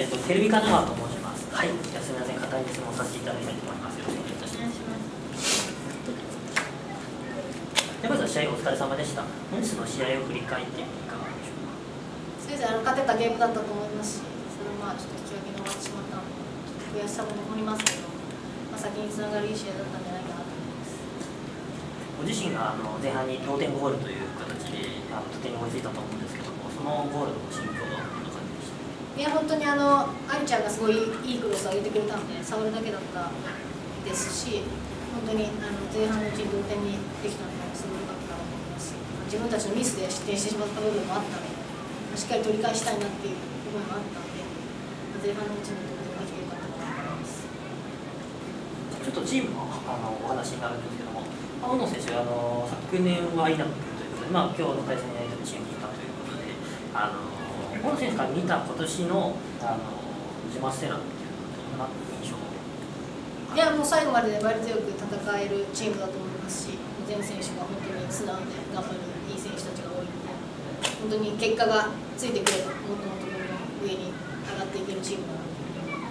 テレビカナワと申します。はい、じゃあすみません、固い質問させていただきたいと思います。よろしくお願いいたします。でまずは試合お疲れ様でした。本日の試合を振り返っていかがでしょうか。 先生、勝てたゲームだったと思いますし、それはちょっと引き分けに終わってしまったので、悔しさも残りますけど、先につながるいい試合だったんじゃないかなと思います。 ご自身が前半に同点ゴールという形で得点に追いついたと思うんですけども、そのゴールの心境はどんな感じでしたか。 いや、本当に愛ちゃんがすごいいいクロスを上げてくれたので、触るだけだったですし、本当に前半のうちに同点にできたのもすごい良かったと思いますし、自分たちのミスで失点してしまった部分もあったので、しっかり取り返したいなっていう部分もあったので、前半のうちに同点できて良かったと思います。 ちょっとチームのお話になるんですけども、大野選手昨年はいなくということで、今日の対戦相手のチームにいたということで、大野選手から見た今年のジマステラっていうのはどんな印象。 いや、もう最後まで粘り強く戦えるチームだと思いますし、全選手が本当に素直で頑張るいい選手たちが多いので、本当に結果がついてくればもっともっとどんどん上に上がっていけるチームだなと思います。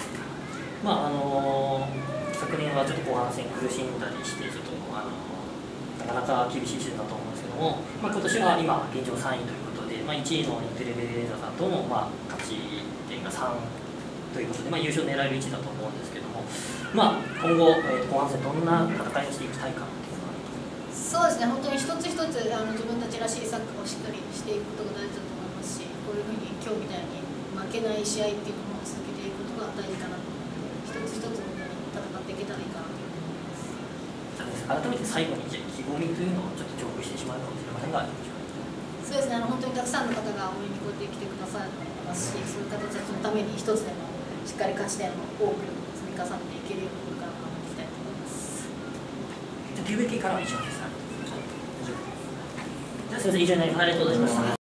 昨年はちょっと後半戦苦しんだりして、ちょっとなかなか厳しいシーズンだと思うんですけども、今年は今現状3位ということで、1位のインテレベレーザさんとも勝ち点が3ということで、優勝を狙える位置だと思うんですけども、今後、後半戦どんな戦いをしていきたいかっていうのは。 そうですね、本当に一つ一つ自分たちらしいサッカーをしっかりしていくことが大事だと思いますし、こういうふうに今日みたいに負けない試合っていうのも続けていくことが大事かなと思って、一つ一つ本当に戦っていけたらいいかなと思います。 改めて最後に意気込みというのをちょっと重複してしまうかもしれませんが、 そうですね、本当にたくさんの方が応援にこうやって来てくださいますし、そういう方たちのために一つでもしっかり勝ち点を多く積み重ねていけるようにこれから頑張っていきたいと思います。 じゃあ PVK からは以上です。じゃあすみません、以上になります。ありがとうございました。